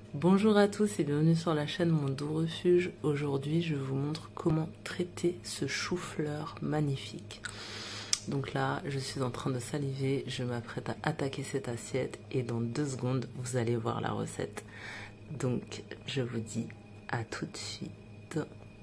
Bonjour à tous et bienvenue sur la chaîne Mon Doux Refuge. Aujourd'hui, je vous montre comment traiter ce chou-fleur magnifique. Donc là, je suis en train de saliver, je m'apprête à attaquer cette assiette et dans 2 secondes, vous allez voir la recette. Donc, je vous dis à tout de suite.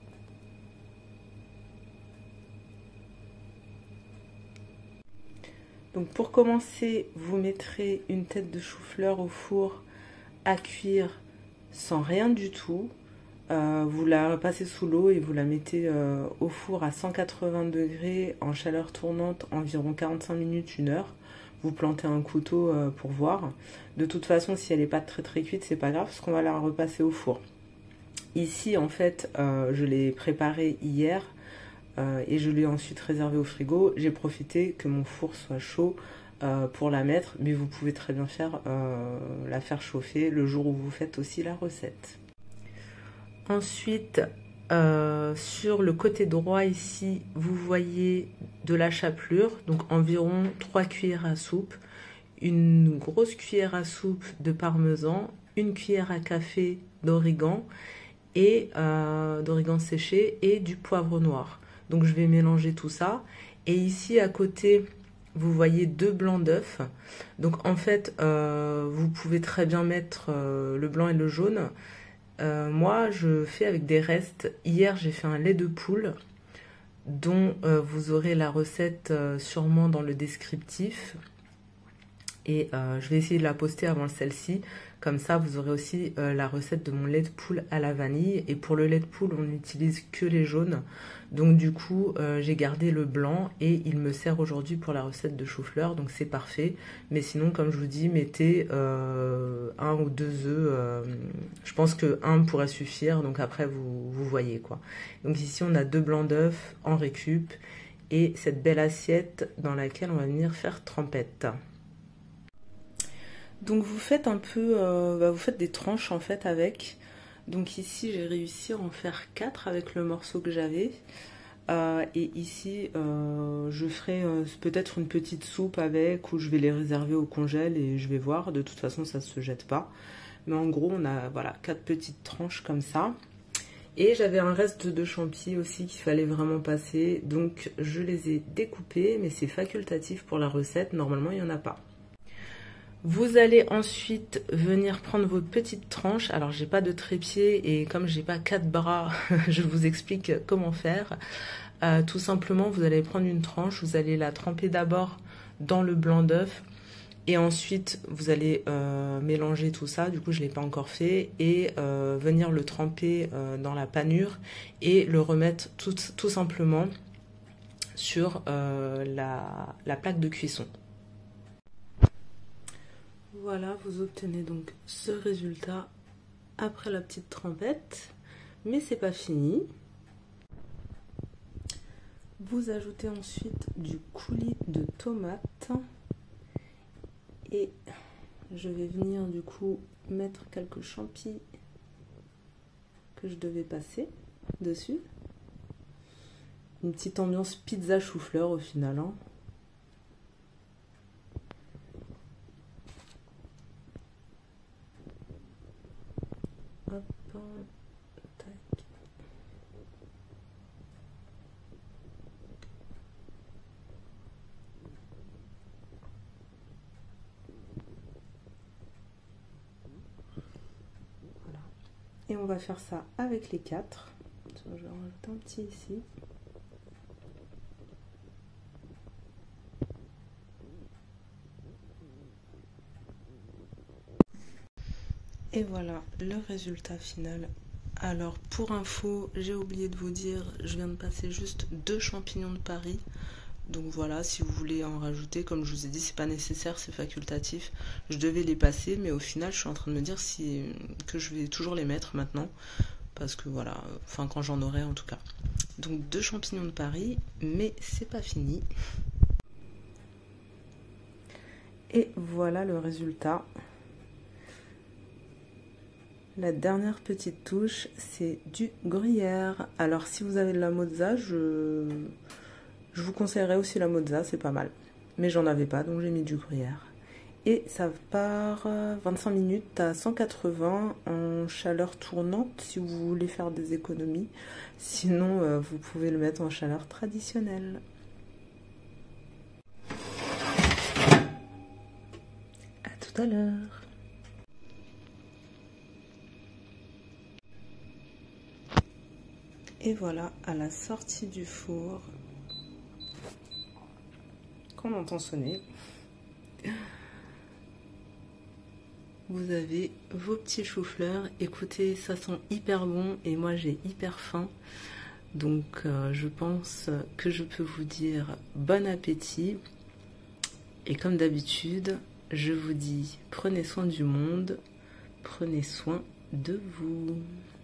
Donc pour commencer, vous mettrez une tête de chou-fleur au four à cuire sans rien du tout. Vous la passez sous l'eau et vous la mettez au four à 180 degrés en chaleur tournante environ 45 minutes, 1 heure. Vous plantez un couteau pour voir. De toute façon, si elle n'est pas très cuite, c'est pas grave parce qu'on va la repasser au four. Ici, en fait, je l'ai préparée hier et je l'ai ensuite réservée au frigo. J'ai profité que mon four soit chaud pour la mettre, mais vous pouvez très bien la faire chauffer le jour où vous faites aussi la recette. Ensuite, sur le côté droit ici, vous voyez de la chapelure, donc environ 3 cuillères à soupe, une grosse cuillère à soupe de parmesan, 1 cuillère à café d'origan et d'origan séché et du poivre noir. Donc je vais mélanger tout ça. Et ici à côté, vous voyez 2 blancs d'œufs. Donc en fait, vous pouvez très bien mettre le blanc et le jaune. Moi, je fais avec des restes. Hier, j'ai fait un lait de poule dont vous aurez la recette sûrement dans le descriptif. Et je vais essayer de la poster avant celle-ci. Comme ça, vous aurez aussi la recette de mon lait de poule à la vanille. Et pour le lait de poule, on n'utilise que les jaunes. Donc du coup, j'ai gardé le blanc et il me sert aujourd'hui pour la recette de chou-fleur. Donc c'est parfait. Mais sinon, comme je vous dis, mettez 1 ou 2 œufs. Je pense que 1 pourrait suffire. Donc après, vous voyez quoi. Donc ici, on a 2 blancs d'œufs en récup. Et cette belle assiette dans laquelle on va venir faire trempette. Donc vous faites un peu, vous faites des tranches en fait avec. Donc ici j'ai réussi à en faire 4 avec le morceau que j'avais. Et ici je ferai peut-être une petite soupe avec, ou je vais les réserver au congèle et je vais voir. De toute façon ça se jette pas. Mais en gros on a voilà 4 petites tranches comme ça. Et j'avais un reste de champignons aussi qu'il fallait vraiment passer. Donc je les ai découpés, mais c'est facultatif pour la recette. Normalement il n'y en a pas. Vous allez ensuite venir prendre vos petites tranches. Alors j'ai pas de trépied et comme j'ai pas 4 bras, je vous explique comment faire. Tout simplement, vous allez prendre une tranche, vous allez la tremper d'abord dans le blanc d'œuf et ensuite vous allez mélanger tout ça. Du coup, je l'ai pas encore fait et venir le tremper dans la panure et le remettre tout simplement sur la plaque de cuisson. Voilà, vous obtenez donc ce résultat après la petite trempette, mais c'est pas fini. Vous ajoutez ensuite du coulis de tomate et je vais venir du coup mettre quelques champignons que je devais passer dessus. Une petite ambiance pizza chou-fleur au final, hein. Hop, tac. Voilà. Et on va faire ça avec les 4. Je vais en rajouter un petit ici. Et voilà le résultat final. Alors pour info, j'ai oublié de vous dire, je viens de passer juste 2 champignons de Paris. Donc voilà, si vous voulez en rajouter, comme je vous ai dit, c'est pas nécessaire, c'est facultatif. Je devais les passer, mais au final, je suis en train de me dire que je vais toujours les mettre maintenant. Parce que voilà, enfin quand j'en aurai en tout cas. Donc 2 champignons de Paris, mais c'est pas fini. Et voilà le résultat. La dernière petite touche, c'est du gruyère. Alors si vous avez de la mozza, je vous conseillerais aussi la mozza, c'est pas mal. Mais j'en avais pas, donc j'ai mis du gruyère. Et ça part 25 minutes à 180 en chaleur tournante si vous voulez faire des économies. Sinon, vous pouvez le mettre en chaleur traditionnelle. À tout à l'heure. Et voilà, à la sortie du four, qu'on entend sonner, vous avez vos petits choux-fleurs. Écoutez, ça sent hyper bon et moi j'ai hyper faim. Donc je pense que je peux vous dire bon appétit. Et comme d'habitude, je vous dis prenez soin du monde, prenez soin de vous.